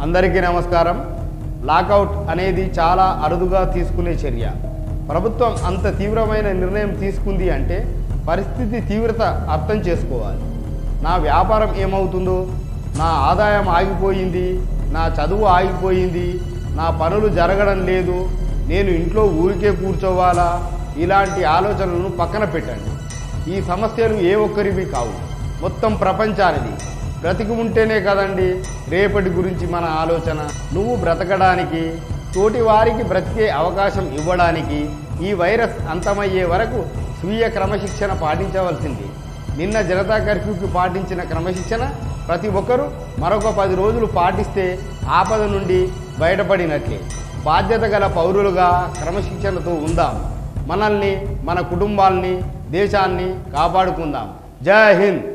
అందరికీ నమస్కారం. లాకౌట్ అనేది చాలా అరుదుగా తీసుకునే చర్య. ప్రభుత్వం అంత తీవ్రమైన నిర్ణయం తీసుకుంది అంటే పరిస్థితి తీవ్రత అర్థం చేసుకోవాలి. నా వ్యాపారం ఏమవుతుందో, నా ఆదాయం ఆగిపోయింది, నా చదువు ఆగిపోయింది, నా పనులు జరగడం లేదు, నేను ఇంట్లో ఊరికే కూర్చోవాలా, ఇలాంటి ఆలోచనలను పక్కన పెట్టండి. ఈ సమస్యలు ఏ ఒక్కరివి కావు, మొత్తం ప్రపంచానిది. బ్రతికి ఉంటేనే కదండి రేపటి గురించి మన ఆలోచన. నువ్వు బ్రతకడానికి, తోటి వారికి బ్రతికే అవకాశం ఇవ్వడానికి ఈ వైరస్ అంతమయ్యే వరకు స్వీయ క్రమశిక్షణ పాటించవలసింది. నిన్న జనతా కర్ఫ్యూకి పాటించిన క్రమశిక్షణ ప్రతి ఒక్కరూ మరొక 10 రోజులు పాటిస్తే ఆపద నుండి బయటపడినట్లే. బాధ్యత గల పౌరులుగా క్రమశిక్షణతో ఉందాం. మనల్ని, మన కుటుంబాల్ని, దేశాన్ని కాపాడుకుందాం. జై హింద్.